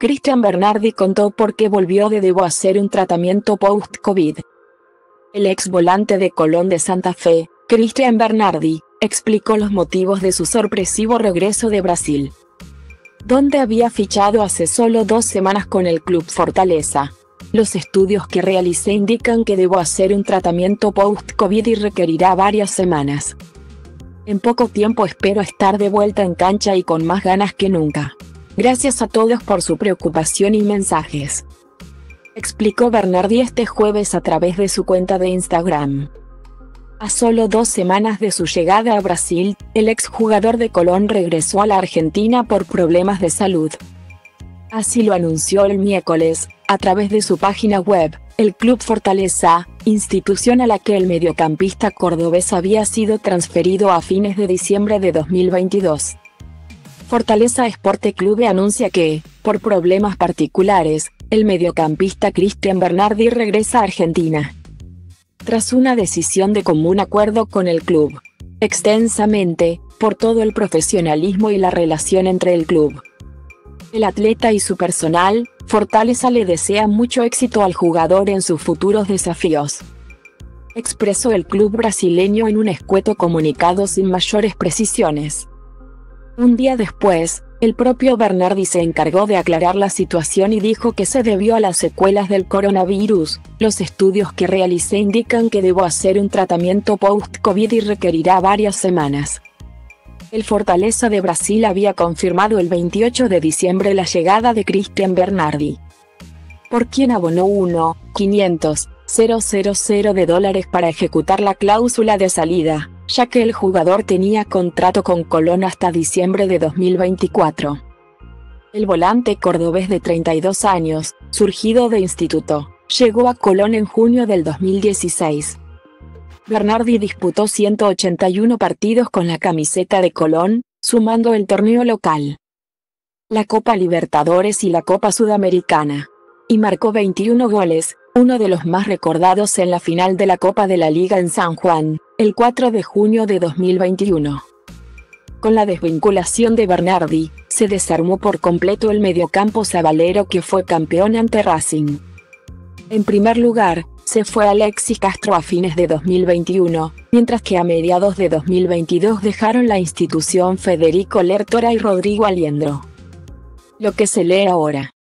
Christian Bernardi contó por qué volvió de Debo hacer un tratamiento post-COVID. El ex volante de Colón de Santa Fe, Christian Bernardi, explicó los motivos de su sorpresivo regreso de Brasil, donde había fichado hace solo 2 semanas con el club Fortaleza. Los estudios que realicé indican que debo hacer un tratamiento post-COVID y requerirá varias semanas. En poco tiempo espero estar de vuelta en cancha y con más ganas que nunca. Gracias a todos por su preocupación y mensajes, explicó Bernardi este jueves a través de su cuenta de Instagram. A solo 2 semanas de su llegada a Brasil, el exjugador de Colón regresó a la Argentina por problemas de salud. Así lo anunció el miércoles, a través de su página web. El Club Fortaleza, institución a la que el mediocampista cordobés había sido transferido a fines de diciembre de 2022. Fortaleza Esporte Clube anuncia que, por problemas particulares, el mediocampista Christian Bernardi regresa a Argentina, tras una decisión de común acuerdo con el club. Extensamente, por todo el profesionalismo y la relación entre el club, el atleta y su personal, Fortaleza le desea mucho éxito al jugador en sus futuros desafíos, expresó el club brasileño en un escueto comunicado sin mayores precisiones. Un día después, el propio Bernardi se encargó de aclarar la situación y dijo que se debió a las secuelas del coronavirus. Los estudios que realicé indican que debo hacer un tratamiento post-COVID y requerirá varias semanas. El Fortaleza de Brasil había confirmado el 28 de diciembre la llegada de Christian Bernardi, por quien abonó $1.500.000 para ejecutar la cláusula de salida, ya que el jugador tenía contrato con Colón hasta diciembre de 2024. El volante cordobés de 32 años, surgido de Instituto, llegó a Colón en junio del 2016. Bernardi disputó 181 partidos con la camiseta de Colón, sumando el torneo local, la Copa Libertadores y la Copa Sudamericana, y marcó 21 goles, uno de los más recordados en la final de la Copa de la Liga en San Juan, el 4 de junio de 2021. Con la desvinculación de Bernardi, se desarmó por completo el mediocampo sabalero que fue campeón ante Racing. En primer lugar, se fue Alexis Castro a fines de 2021, mientras que a mediados de 2022 dejaron la institución Federico Lertora y Rodrigo Aliendro. Lo que se lee ahora.